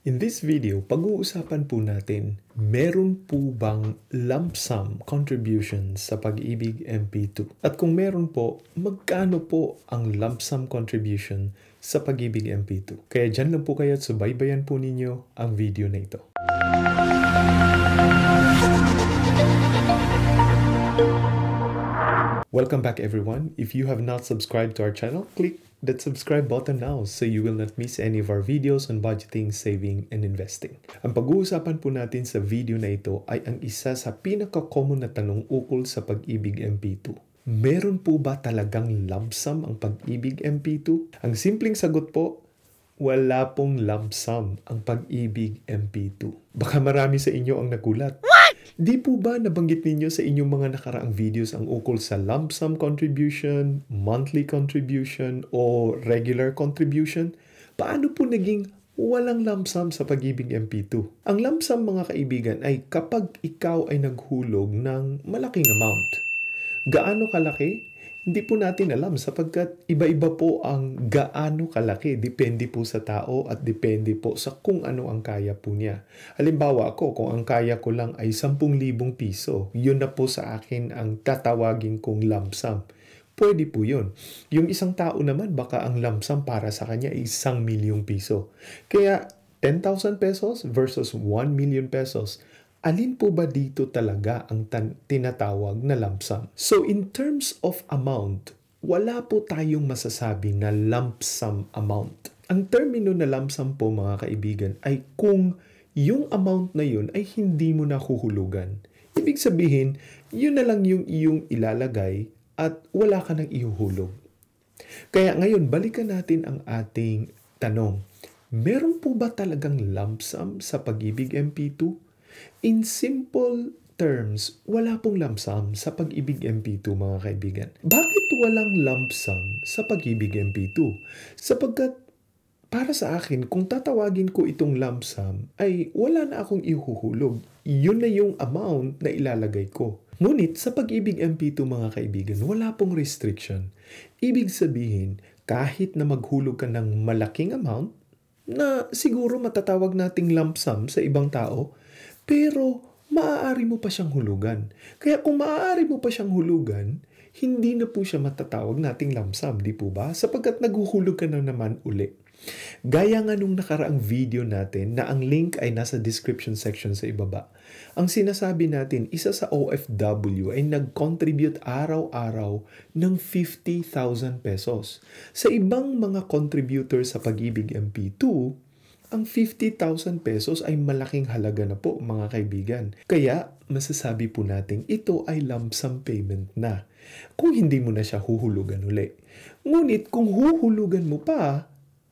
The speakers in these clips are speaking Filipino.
In this video, pag-uusapan po natin, meron po bang lump sum contributions sa Pag-ibig MP2? At kung meron po, magkano po ang lump sum contribution sa Pag-ibig MP2? Kaya dyan lang po kayo at subaybayan po ninyo ang video na ito. Welcome back everyone. If you have not subscribed to our channel, click that subscribe button now so you will not miss any of our videos on budgeting, saving, and investing. Ang pag-uusapan po natin sa video na ito ay ang isa sa pinaka-common na tanong ukol sa Pag-ibig MP2. Meron po ba talagang lump sum ang Pag-ibig MP2? Ang simpleng sagot po, wala pong lump sum ang Pag-ibig MP2. Baka marami sa inyo ang nagulat. Di po ba nabanggit ninyo sa inyong mga nakaraang videos ang ukol sa lump sum contribution, monthly contribution, o regular contribution? Paano po naging walang lump sum sa Pag-ibig MP2? Ang lump sum mga kaibigan ay kapag ikaw ay naghulog ng malaking amount. Gaano kalaki? Hindi po natin alam sapagkat iba-iba po ang gaano kalaki. Depende po sa tao at depende po sa kung ano ang kaya po niya. Halimbawa ako, kung ang kaya ko lang ay 10,000 piso, yun na po sa akin ang tatawagin kong lump sum. Pwede po yun. Yung isang tao naman, baka ang lump sum para sa kanya ay 1,000,000 piso. Kaya 10,000 pesos versus 1,000,000 pesos. Alin po ba dito talaga ang tinatawag na lump sum? So in terms of amount, wala po tayong masasabi na lump sum amount. Ang termino na lump sum po mga kaibigan ay kung yung amount na yun ay hindi mo nahuhulugan. Ibig sabihin, yun na lang yung iyong ilalagay at wala ka nang ihuhulog. Kaya ngayon, balikan natin ang ating tanong. Meron po ba talagang lump sum sa Pag-ibig MP2? In simple terms, wala pong lump sum sa Pag-ibig MP2 mga kaibigan. Bakit walang lump sum sa Pag-ibig MP2? Sapagkat para sa akin, kung tatawagin ko itong lump sum, ay wala na akong ihuhulog. Yun na yung amount na ilalagay ko. Ngunit sa Pag-ibig MP2 mga kaibigan, wala pong restriction. Ibig sabihin, kahit na maghulog ka ng malaking amount, na siguro matatawag nating lump sum sa ibang tao, pero maaari mo pa siyang hulugan. Kaya kung maaari mo pa siyang hulugan, hindi na po siya matatawag nating lump sum, di po ba? Sapagkat naghuhulog ka na naman uli. Gaya nga nung nakaraang video natin na ang link ay nasa description section sa ibaba. Ang sinasabi natin, isa sa OFW ay nag-contribute araw-araw ng 50,000 pesos. Sa ibang mga contributor sa Pag-ibig MP2, ang 50,000 pesos ay malaking halaga na po mga kaibigan. Kaya masasabi po natin ito ay lump sum payment na. Kung hindi mo na siya huhulugan uli. Ngunit kung huhulugan mo pa,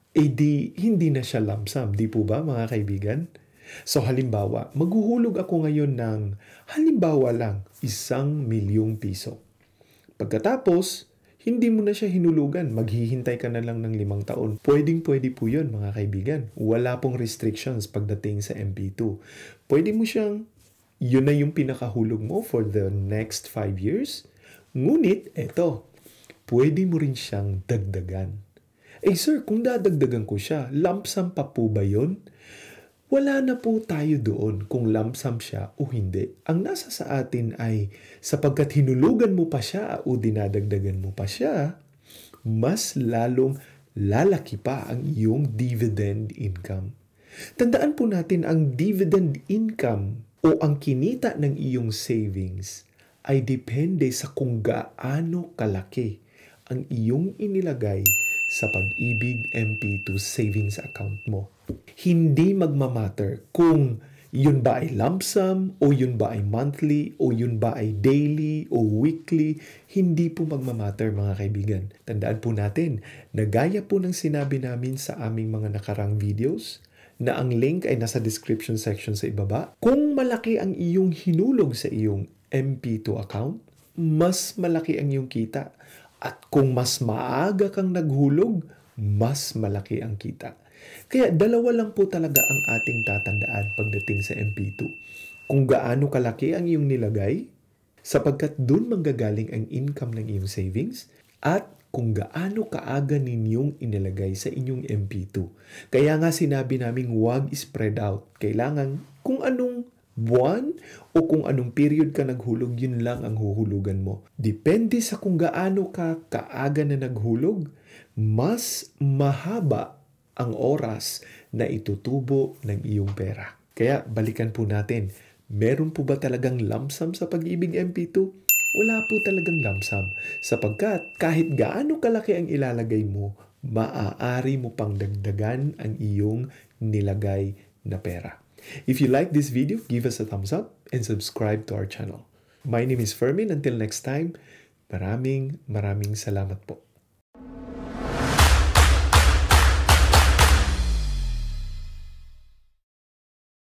hindi na siya lump sum. Di po ba mga kaibigan? So halimbawa, maghuhulog ako ngayon ng halimbawa lang 1,000,000 piso. Pagkatapos, hindi mo na siya hinulugan. Maghihintay ka na lang ng 5 taon. Pwedeng-pwede po yun, mga kaibigan. Wala pong restrictions pagdating sa MP2. Pwede mo siyang, yun na yung pinakahulog mo for the next 5 years. Ngunit, eto, pwede mo rin siyang dagdagan. Sir, kung dadagdagan ko siya, lump sum pa po ba yun? Wala na po tayo doon kung lump sum siya o hindi. Ang nasa sa atin ay sapagkat hinulugan mo pa siya o dinadagdagan mo pa siya, mas lalong lalaki pa ang iyong dividend income. Tandaan po natin ang dividend income o ang kinita ng iyong savings ay depende sa kung gaano kalaki ang iyong inilagay sa Pag-ibig MP2 savings account mo. Hindi magmamatter kung yun ba ay lump sum o yun ba ay monthly o yun ba ay daily o weekly. Hindi po magmamatter mga kaibigan. Tandaan po natin na gaya po ng sinabi namin sa aming mga nakarang videos na ang link ay nasa description section sa ibaba. Kung malaki ang iyong hinulog sa iyong MP2 account, mas malaki ang iyong kita. At kung mas maaga kang naghulog, mas malaki ang kita. Kaya dalawa lang po talaga ang ating tatandaan pagdating sa MP2. Kung gaano kalaki ang iyong nilagay, sapagkat dun manggagaling ang income ng iyong savings, at kung gaano kaaga ninyong inilagay sa inyong MP2. Kaya nga sinabi naming huwag spread out. Kailangan kung anong buwan o kung anong period ka naghulog, yun lang ang huhulugan mo. Depende sa kung gaano ka kaaga na naghulog, mas mahaba ang oras na itutubo ng iyong pera. Kaya balikan po natin, meron po ba talagang lump sum sa Pag-ibig MP2? Wala po talagang lump sum, sapagkat kahit gaano kalaki ang ilalagay mo, maaari mo pang dagdagan ang iyong nilagay na pera. If you like this video, give us a thumbs up and subscribe to our channel. My name is Fermin. Until next time, maraming salamat po.